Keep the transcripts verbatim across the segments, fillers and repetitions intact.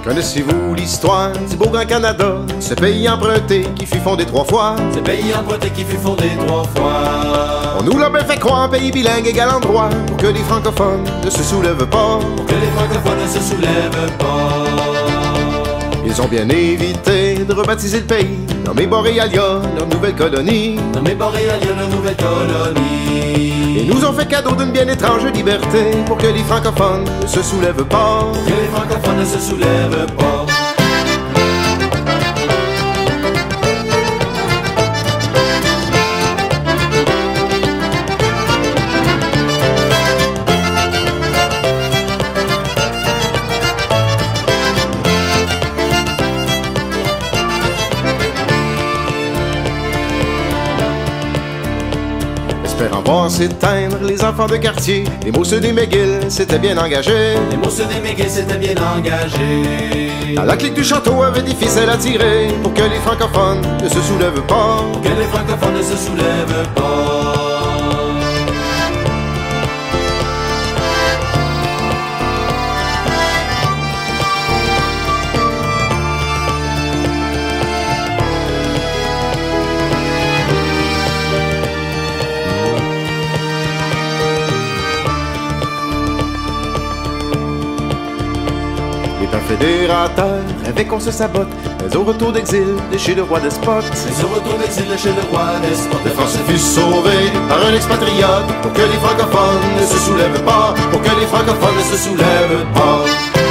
Connaissez-vous l'histoire du beau grand Canada, ce pays emprunté qui fut fondé trois fois? Ce pays emprunté qui fut fondé trois fois. On nous l'a bien fait croire, pays bilingue égal endroit, pour que les francophones ne se soulèvent pas. Pour que les francophones ne se soulèvent pas. Ils ont bien évité de rebaptiser le pays, nommé Boréalia, leur nouvelle colonie. Nommé Boréalia, leur nouvelle colonie. Et nous ont fait cadeau d'une bien étrange liberté, pour que les francophones ne se soulèvent pas. Pour que les francophones ne se soulèvent pas. Espérant voir s'éteindre les enfants de quartier, les mots ceux des McGill s'étaient bien engagés. Les mots ceux des McGill s'étaient bien engagés. Dans la clique du château avait des ficelles à tirer, pour que les francophones ne se soulèvent pas. Pour que les francophones ne se soulèvent pas. Les pères fédérateurs rêvaient qu'on se sabote, mais au retour d'exil de chez le roi despote. Mais au retour d'exil de chez le roi despote, La France fut sauvée par un expatriate, pour que les francophones ne se soulèvent pas, pour que les francophones ne se soulèvent pas.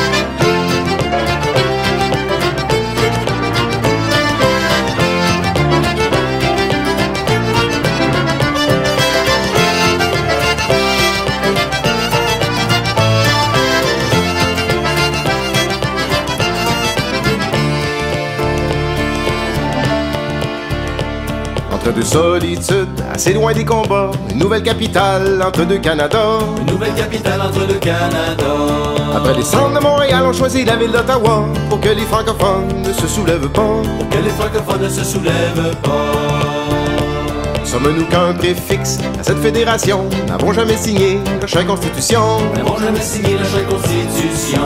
Entre deux solitudes, assez loin des combats, une nouvelle capitale entre deux Canada. Une nouvelle capitale entre deux Canada. Après les centres de Montréal, on choisit la ville d'Ottawa, pour que les francophones ne se soulèvent pas. Pour que les francophones ne se soulèvent pas. Sommes-nous qu'un préfixe à cette fédération? N'avons jamais signé la chère constitution. N'avons jamais signé la chère constitution.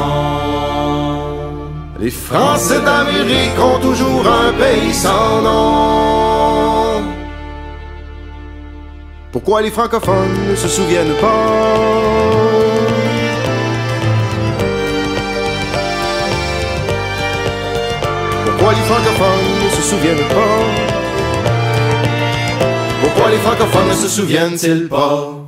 Les Français d'Amérique ont toujours un pays sans nom. Pourquoi les francophones ne se souviennent pas? Pourquoi les francophones ne se souviennent pas? Pourquoi les francophones ne se souviennent-ils pas?